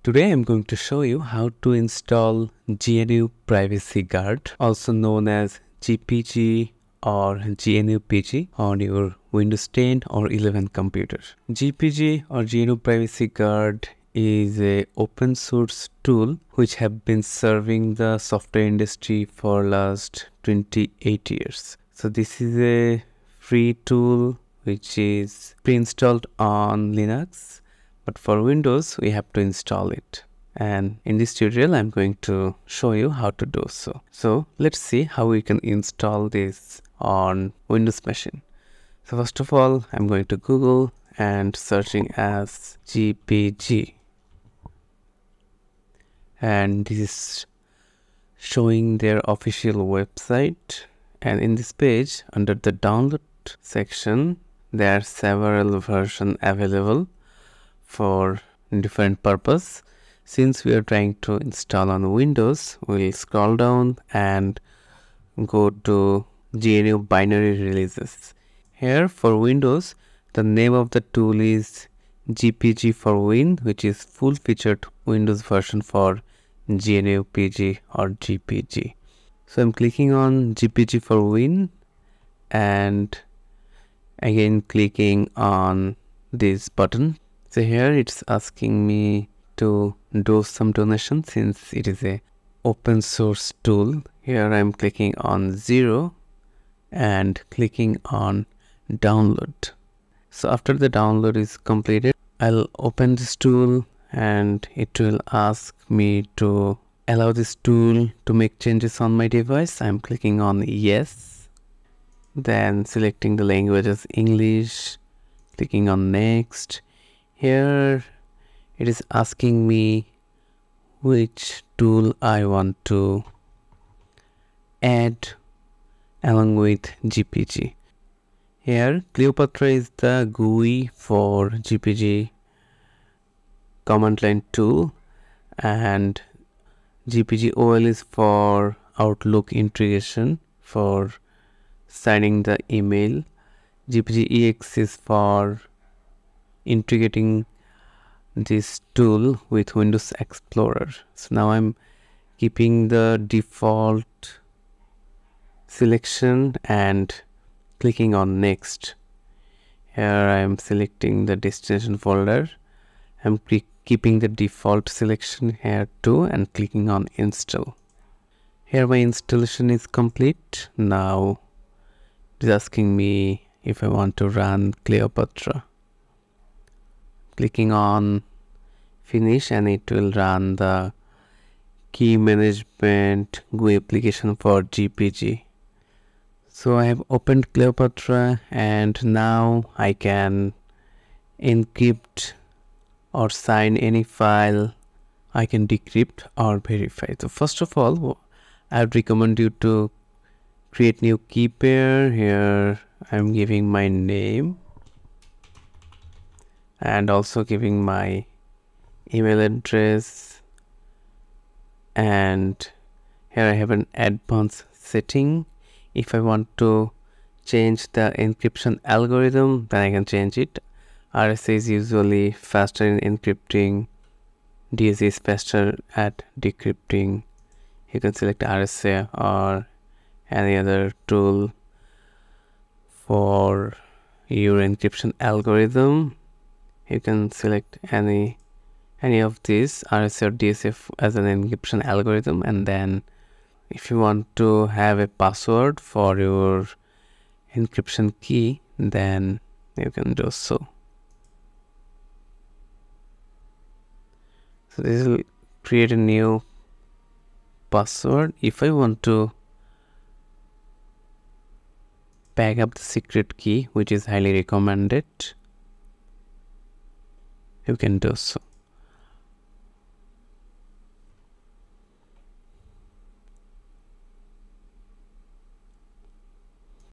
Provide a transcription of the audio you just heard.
Today I'm going to show you how to install GNU Privacy Guard, also known as GPG or GnuPG, on your Windows 10 or 11 computer. GPG or GNU Privacy Guard is a open source tool which have been serving the software industry for last 28 years. So this is a free tool which is pre-installed on Linux, but for Windows we have to install it. And in this tutorial I'm going to show you how to do so. So let's see how we can install this on Windows machine. So first of all, I'm going to Google and searching as GPG, and this is showing their official website. And in this page, under the download section, there are several versions available for different purpose. Since we are trying to install on Windows, we'll scroll down and go to GNU binary releases. Here for Windows, the name of the tool is GPG for Win, which is full featured Windows version for GnuPG or GPG. So I'm clicking on GPG for Win and again clicking on this button. So here it's asking me to do some donation since it is a open source tool. Here I'm clicking on 0 and clicking on download. So after the download is completed, I'll open this tool and it will ask me to allow this tool to make changes on my device. I'm clicking on yes, then selecting the language as English, clicking on next. Here it is asking me which tool I want to add along with GPG. Here Kleopatra is the GUI for GPG command line tool, and GPG OL is for Outlook integration for signing the email. GPG EX is for integrating this tool with Windows Explorer. So now I'm keeping the default selection and clicking on next. Here I am selecting the destination folder. I'm keeping the default selection here too and clicking on install. Here my installation is complete. Now it is asking me if I want to run Kleopatra. Clicking on finish and it will run the key management GUI application for GPG. So I have opened Kleopatra and now I can encrypt or sign any file. I can decrypt or verify. So first of all, I would recommend you to create new key pair. Here I'm giving my name and also giving my email address, and here I have an advanced setting. If I want to change the encryption algorithm, then I can change it. RSA is usually faster in encrypting, DSA is faster at decrypting. You can select RSA or any other tool for your encryption algorithm. You can select any of these, RSA or DSA as an encryption algorithm, and then if you want to have a password for your encryption key, then you can do so. So this will create a new password. If I want to back up the secret key, which is highly recommended, you can do so.